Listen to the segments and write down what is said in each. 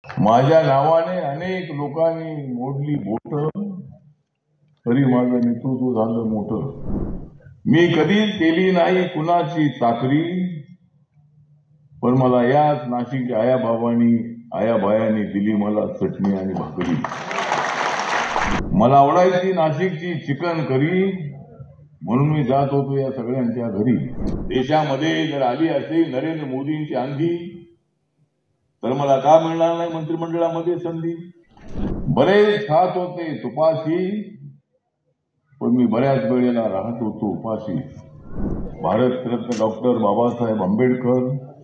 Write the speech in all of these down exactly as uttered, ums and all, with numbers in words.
माझ्या नावाने अनेक लोकांनी मोडली बोट, तरी माझं नेतृत्व झालं मोठं. मी कधीच केली नाही कुणाची चाकरी, पण मला याच नाशिकच्या आयाबाबांनी आयाबायांनी दिली मला चटणी आणि भाकरी. मला आवडायची नाशिकची चिकन करी, म्हणून मी जात होतो या सगळ्यांच्या घरी. देशामध्ये जर आली असेल नरेंद्र मोदींची आंधी, तर मला का मिळणार नाही मंत्रिमंडळामध्ये संधी. बरेच खात होते तुपाशी, पण मी बऱ्याच वेळेला राहत होतो उपाशी. भारतरत्न डॉक्टर बाबासाहेब आंबेडकर,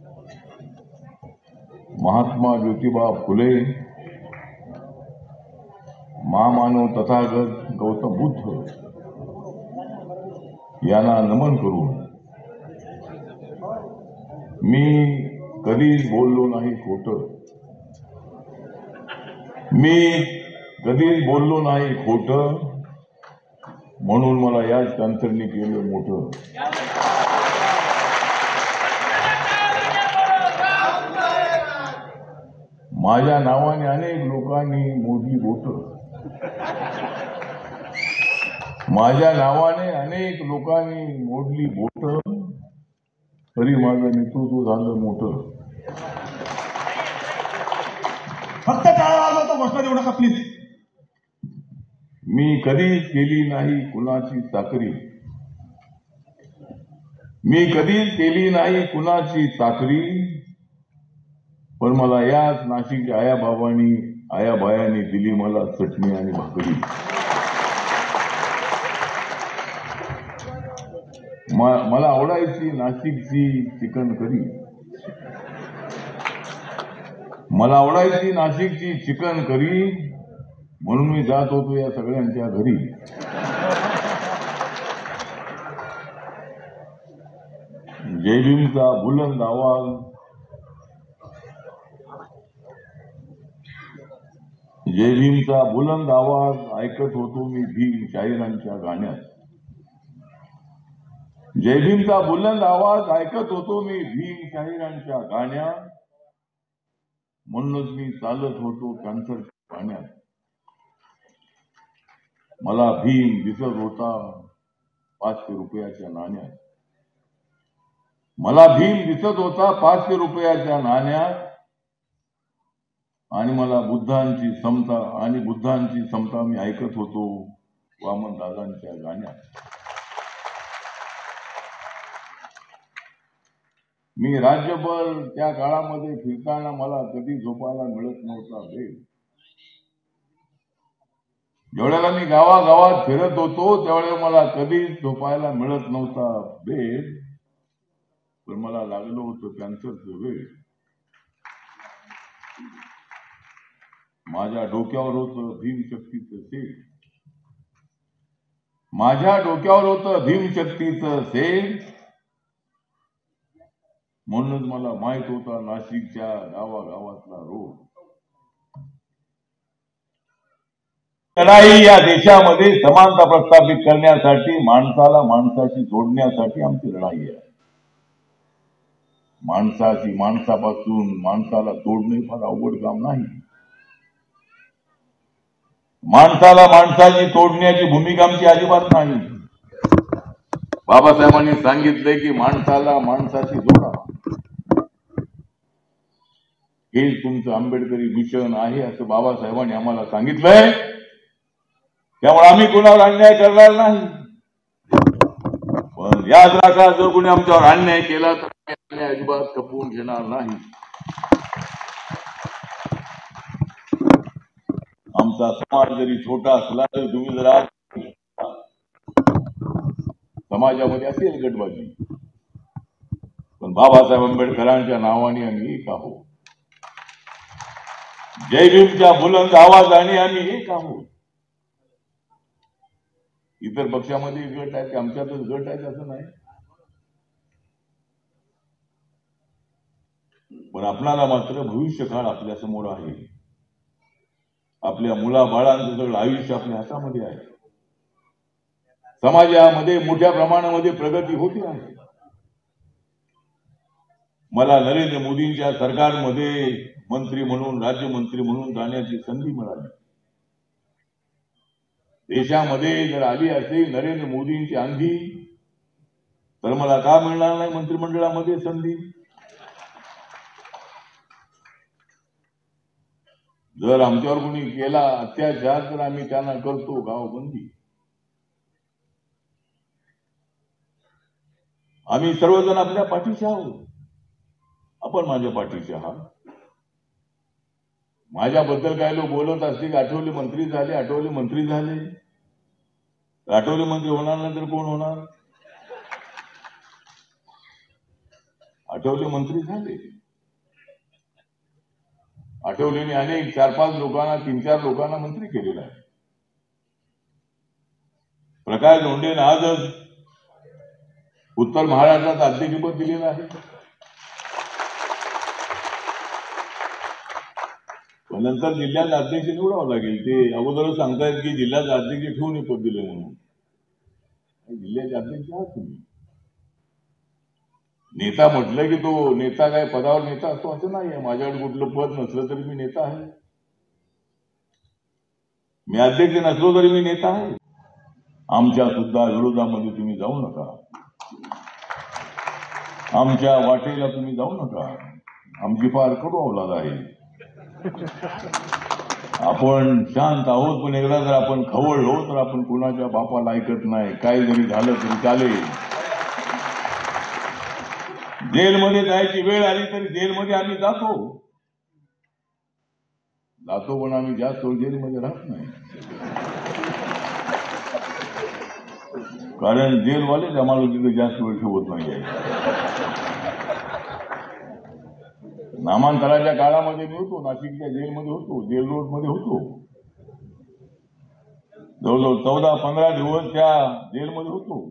महात्मा ज्योतिबा फुले, महामानव तथागत गौतम बुद्ध यांना नमन करून मी कधीच बोललो नाही खोटं. मी कधीच बोललो नाही खोटं, म्हणून मला याच कॅन्सरने केलं मोठं. माझ्या नावाने अनेक लोकांनी मोडली बोट, माझ्या नावाने अनेक लोकांनी मोडली बोट, तरी माझं नेतृत्व झालं मोठं. फक्त टाळा वाजवतो, घोषणा देऊ नका प्लीज. मी कधीच केली नाही कुणाची चाकरी, मी कधीच केली नाही कुणाची चाकरी, पण मला याच नाशिकच्या आयाबाबांनी आयाबायांनी दिली मला चटणी आणि भाकरी. मला आवडायची नाशिकची चिकन करी, मला आवडायची नाशिकची चिकन करी, म्हणून मी जात होतो या सगळ्यांच्या घरी. जय भीमचा बुलंद आवाज, जय भीमचा बुलंद आवाज ऐकत होतो मी भीम शाहिरांच्या गाण्यात. जय भीमचा बुलंद आवाज ऐकत होतो मी भीम शाहिरांच्या गाण्यात, म्हणूनच मी चालत होतो कॅन्सरच्या पाण्यात. मला भीम दिसत होता पाचशे रुपयाच्या नाण्यात, मला भीम दिसत होता पाचशे रुपयाच्या नाण्यात, आणि मला बुद्धांची समता आणि बुद्धांची समता मी ऐकत होतो वामन दादांच्या गाण्यात. मी राज्यभर त्या काळामध्ये फिरताना मला कधी झोपायला मिळत नव्हता बेड. जेवढ्याला मी गावागावात फिरत होतो त्यावेळेला मला कधीच झोपायला मिळत नव्हता बेड, पण मला लागलं होतं कॅन्सरचं वेळ. माझ्या डोक्यावर होतं भीमशक्तीचं सेट, माझ्या डोक्यावर होतं भीमशक्तीचं सेट, म्हणूनच मला माहित होता नाशिकच्या गावागावातला रोड. लढाई या देशामध्ये समानता प्रस्थापित करण्यासाठी, माणसाला माणसाशी जोडण्यासाठी आमची लढाई आहे. माणसाशी माणसापासून माणसाला जोडणे फार अवघड काम नाही. माणसाला माणसाची तोडण्याची भूमिका आमची अजिबात नाही. बाबासाहेबांनी सांगितलंय की माणसाला माणसाशी जोडा, हे तुमचं आंबेडकरी मिशन आहे असं बाबासाहेबांनी आम्हाला सांगितलंय. त्यामुळे आम्ही कोणावर अन्याय करणार नाही. पण याद राखा, जर कोणी आमच्यावर अन्याय केला तर अन्याय अजिबात खपवून घेणार नाही. आमचा समाज जरी छोटा असला तरी तुम्ही जरा समाजामध्ये असेल गटबाजी, पण बाबासाहेब आंबेडकरांच्या नावाने आम्ही एक आहोत. जय भीमच्या बुलंद आवाजाने आम्ही एक आहोत. इतर पक्षामध्ये गट आहे, आमच्यातच गट आहे असं नाही. पण आपल्याला मात्र भविष्य काळ आपल्या समोर आहे. आपल्या मुला बाळांचं सगळं आयुष्य आपल्या हातामध्ये आहे. समाजामध्ये मोठ्या प्रमाणामध्ये प्रगती होती आहे. मला नरेंद्र मोदींच्या सरकारमध्ये मंत्री म्हणून राज्यमंत्री म्हणून जाण्याची संधी मिळाली. देशामध्ये जर आली असेल नरेंद्र मोदींची अंधी तर मला का मिळणार नाही मंत्रिमंडळामध्ये संधी? जर आमच्यावर कोणी केला अत्याचार तर आम्ही त्यांना करतो गावबंदी. आम्ही सर्वजण आपल्या पाठीशी आहोत. आपण माझ्या पाठीशी आहात. माझ्याबद्दल काय लोक बोलत असतील, आठवले मंत्री झाले, आठवले मंत्री झाले. आठवले मंत्री होणार नाही तर कोण होणार? आठवले मंत्री झाले. आठवलेने अनेक चार पाच लोकांना, तीन चार लोकांना मंत्री केलेला आहे. प्रकाश लोंढेने आजच उत्तर महाराष्ट्रात अध्यक्षपद दिलेलं आहे. पण नंतर जिल्ह्यात अध्यक्ष निवडावं लागेल. ते अगोदरच सांगतायत की जिल्ह्यात अध्यक्ष ठेवून पद दिले म्हणून. जिल्ह्याचे अध्यक्ष आहात तुम्ही. नेता म्हटलं की तो नेता काय पदावर नेता असतो असं नाही. माझ्याकडे कुठलं पद नसलं तरी मी नेता आहे. मी अध्यक्ष नसलो तरी मी नेता आहे. आमच्या सुद्धा विरोधामध्ये तुम्ही जाऊ नका. आमच्या वाटेला तुम्ही जाऊ नका. आमची फार कडू औलाद आहे. आपण शांत आहोत, पण एकदा जर आपण खवळलो तर आपण कुणाच्या बापाला ऐकत नाही. काही जरी झालं तरी चालेल. जेलमध्ये जायची वेळ आली तरी जेलमध्ये आम्ही जातो जातो पण आम्ही जास्त वेळ जेलमध्ये राहत नाही. कारण जेलवालेच आम्हाला तिथे जास्त वेळ ठेवत नाही. नामांतराच्या काळामध्ये मी होतो, नाशिकच्या जेलमध्ये होतो, जेल रोडमध्ये होतो. जवळजवळ चौदा पंधरा दिवस त्या जेलमध्ये होतो.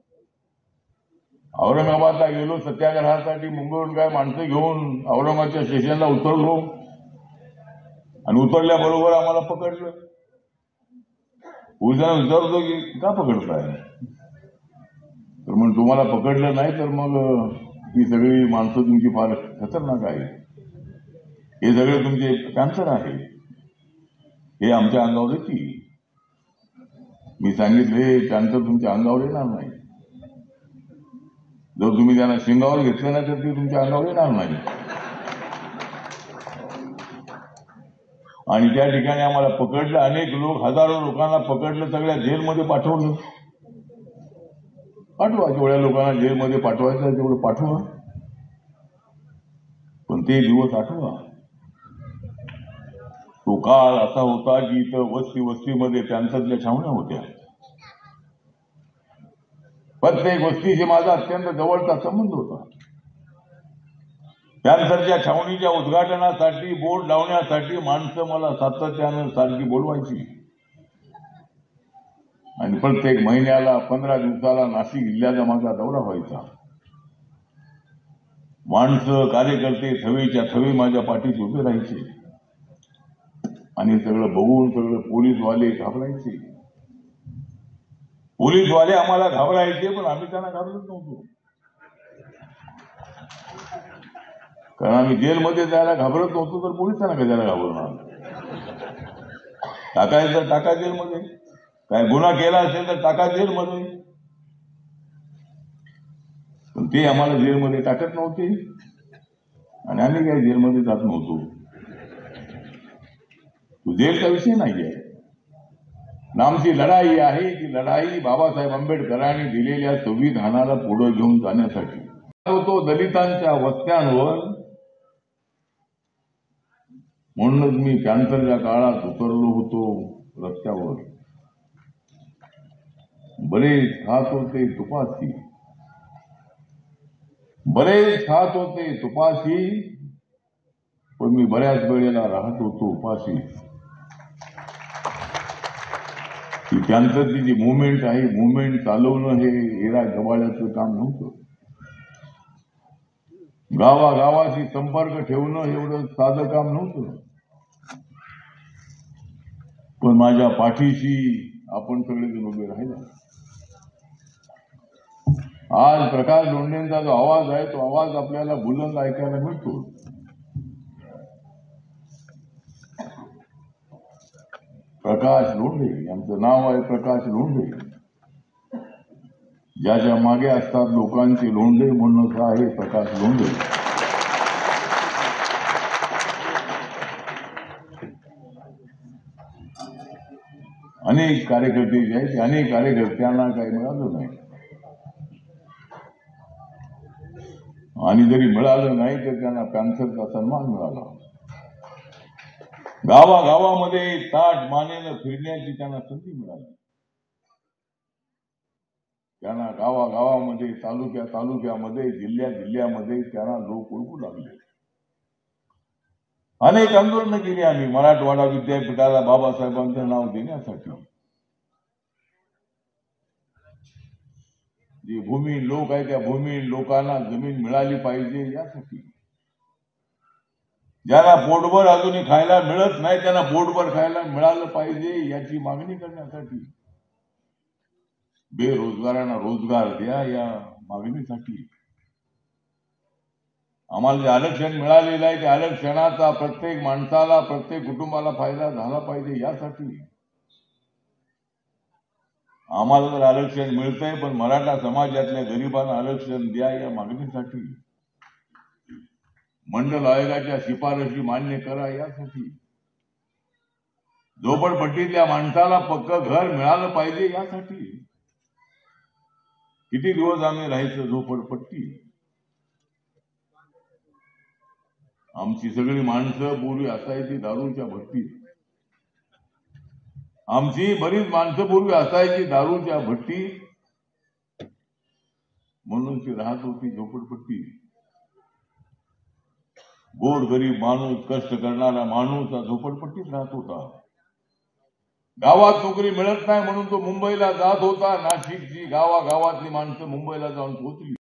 औरंगाबादला गेलो सत्याग्रहासाठी. मुंबईहून काय माणसं घेऊन औरंगाबादच्या स्टेशनला उतरलो आणि उतरल्याबरोबर आम्हाला पकडलं. पोलिसांना विचारतो की का पकडताय? तर मग तुम्हाला पकडलं नाही तर मग ही सगळी माणसं तुमची फार खतरनाक आहे. हे सगळे तुमचे कॅन्सर आहे. हे आमच्या अंगावर येतील. मी सांगितले कॅन्सर तुमच्या अंगावर येणार नाही. जर तुम्ही त्यांना शिंगावर घेतलं नाही तर ते तुमच्या अंगावर येणार नाही. आणि त्या ठिकाणी आम्हाला पकडलं. अनेक लोक, हजारो लोकांना पकडलं, सगळ्या जेलमध्ये पाठवलं. पाठवा, जेवढ्या लोकांना जेलमध्ये पाठवायचं आहे तेवढं पाठवा. पण ते दिवस आठवा. तो काळ असा होता की इथं वस्ती वस्तीमध्ये कॅन्सरच्या छावण्या होत्या. प्रत्येक वस्तीशी माझा अत्यंत जवळचा संबंध होता. कॅन्सरच्या छावणीच्या उद्घाटनासाठी, बोर्ड लावण्यासाठी माणसं मला सातत्यानं सारखी बोलवायची. आणि प्रत्येक महिन्याला पंधरा दिवसाला नाशिक जिल्ह्याचा माझा दौरा व्हायचा. माणसं, कार्यकर्ते थवीच्या थवी माझ्या पाठीशी उभे राहायचे. आणि सगळं बघून सगळं पोलीसवाले घाबरायचे. पोलीसवाले आम्हाला घाबरायचे, पण आम्ही त्यांना घाबरत नव्हतो. कारण आम्ही जेलमध्ये जायला घाबरत नव्हतो तर पोलिसांना कशाला घाबरणार? टाकायचं तर टाका जेलमध्ये. काय गुन्हा केला असेल तर टाका जेलमध्ये. पण ते आम्हाला जेलमध्ये टाकत नव्हते आणि आम्ही काय जेलमध्ये जात नव्हतो. जेलचा विषय नाहीये. आमची लढाई आहे ती लढाई बाबासाहेब आंबेडकरांनी दिलेल्या संविधानाला पुढे घेऊन जाण्यासाठी. तो दलितांच्या वस्त्यांवर. म्हणूनच मी कॅन्सरच्या काळात उतरलो होतो रस्त्यावर. बरेच खात होते तुपासी, बरेच खात होते तुपासी, पण मी बऱ्याच वेळेला राहत होतो उपाशी. ही कॅन्सरची जी मुवमेंट आहे, मुवमेंट चालवणं हे एरा गबाळ्याचं काम नव्हतं. गावागावाशी संपर्क ठेवणं एवढं साधं काम नव्हतं. पण माझ्या पाठीशी आपण सगळेजण उभे राहिला. आज प्रकाश लोंढेंचा जो आवाज आहे तो आवाज आपल्याला बुलंद ऐकायला मिळतो. प्रकाश लोंढे यांचं नाव आहे. प्रकाश लोंढे ज्याच्या मागे असतात लोकांचे लोंढे म्हणून आहे प्रकाश लोंढे. अनेक कार्यकर्ते जे आहेत अनेक कार्यकर्त्यांना काही मिळालं नाही आणि जरी मिळालं नाही तर त्यांना पॅन्सरचा सन्मान मिळाला. गावागावामध्ये ताट मानेनं फिरण्याची त्यांना संधी मिळाली. त्यांना गावागावामध्ये तालुक्या तालुक्यामध्ये जिल्ह्या जिल्ह्यामध्ये त्यांना लोक ओळखू लागले. अनेक आंदोलनं केली आम्ही मराठवाडा विद्यापीठाला बाबासाहेबांचं नाव देण्यासाठी. जे भूमी लोक आहे त्या भूमी लोकांना जमीन मिळाली पाहिजे यासाठी. ज्यांना पोटभर अजूनही खायला मिळत नाही त्यांना पोटभर खायला मिळालं पाहिजे याची मागणी करण्यासाठी. बेरोजगारांना रोजगार द्या या मागणीसाठी. आम्हाला जे आरक्षण मिळालेलं आहे त्या आरक्षणाचा प्रत्येक माणसाला प्रत्येक कुटुंबाला फायदा झाला पाहिजे यासाठी. आम्हाला तर आरक्षण मिळतंय पण मराठा समाजातल्या गरिबांना आरक्षण द्या या मागणीसाठी. मंडल आयोगाच्या शिफारशी मान्य करा यासाठी. झोपडपट्टीतल्या माणसाला पक्क घर मिळालं पाहिजे यासाठी. किती दिवस आम्ही राहायचं झोपडपट्टी. आमची सगळी माणसं पूर्वी असायची दारूच्या भट्टीत. आमची बरीच माणसं पूर्वी असायची दारूच्या भट्टीत म्हणून ती राहत होती झोपडपट्टी. गोर गरीब माणूस कष्ट करणारा माणूस झोपडपट्टीत राहत होता. गावात नोकरी मिळत नाही म्हणून तो मुंबईला जात होता. नाशिकची गावागावातली माणसं मुंबईला जाऊन पोहोचली.